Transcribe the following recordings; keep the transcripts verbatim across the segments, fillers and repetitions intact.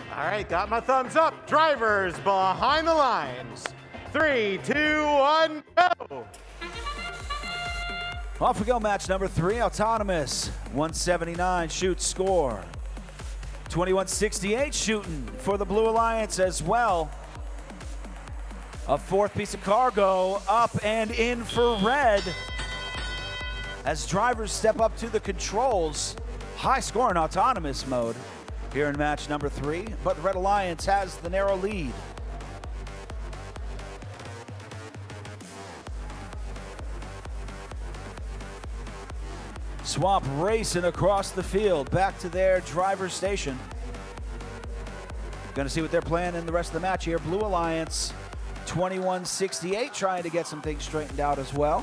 All right, got my thumbs up. Drivers behind the lines. Three, two, one, go. Off we go, match number three, autonomous. one seventy-nine shoot score. twenty-one sixty-eight shooting for the Blue Alliance as well. A fourth piece of cargo up and in for red. As drivers step up to the controls, high score in autonomous mode here in match number three, but the Red Alliance has the narrow lead. Swamp racing across the field, back to their driver's station. Gonna see what they're playing in the rest of the match here. Blue Alliance, twenty-one sixty-eight, trying to get some things straightened out as well.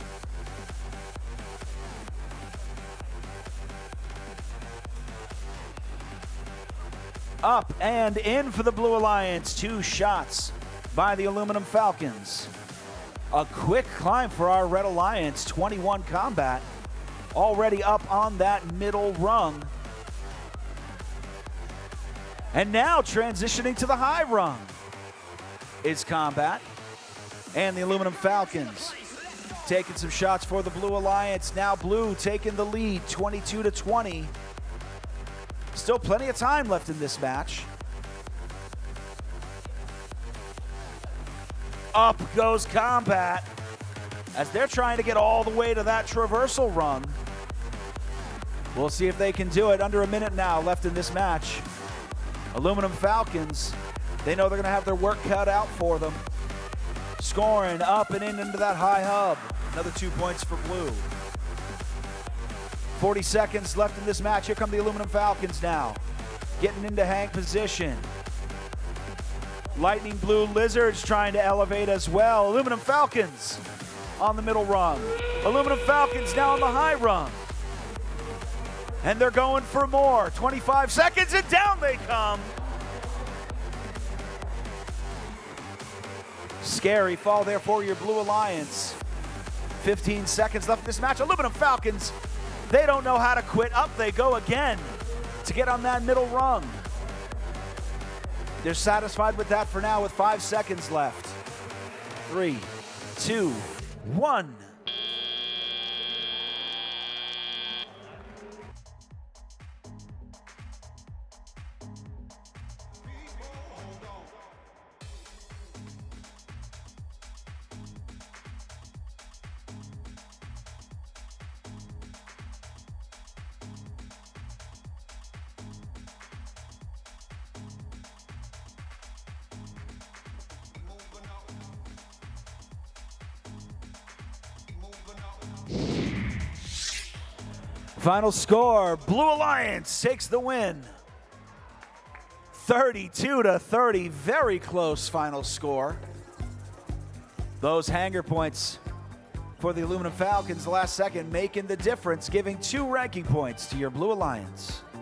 Up and in for the Blue Alliance. Two shots by the Aluminum Falcons. A quick climb for our Red Alliance. twenty-one combat. Already up on that middle rung. And now transitioning to the high rung is combat. And the Aluminum Falcons taking some shots for the Blue Alliance. Now Blue taking the lead, twenty-two to twenty. Still plenty of time left in this match. Up goes combat as they're trying to get all the way to that traversal rung. We'll see if they can do it. Under a minute now left in this match. Aluminum Falcons, they know they're gonna have their work cut out for them. Scoring up and in into that high hub. Another two points for Blue. forty seconds left in this match. Here come the Aluminum Falcons now. Getting into hang position. Lightning Blue Lizards trying to elevate as well. Aluminum Falcons on the middle rung. Aluminum Falcons now on the high rung. And they're going for more. twenty-five seconds and down they come. Scary fall there for your Blue Alliance. fifteen seconds left in this match. Aluminum Falcons, they don't know how to quit. Up they go again to get on that middle rung. They're satisfied with that for now with five seconds left. Three, two, one. Final score, Blue Alliance takes the win. thirty-two to thirty, very close final score. Those hanger points for the Aluminum Falcons the last second making the difference, giving two ranking points to your Blue Alliance.